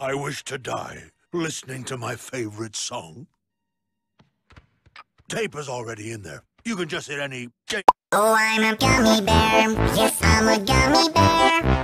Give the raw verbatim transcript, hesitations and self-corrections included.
I wish to die listening to my favorite song. Tape is already in there. You can just hit any... Oh, I'm a gummy bear. Yes, I'm a gummy bear.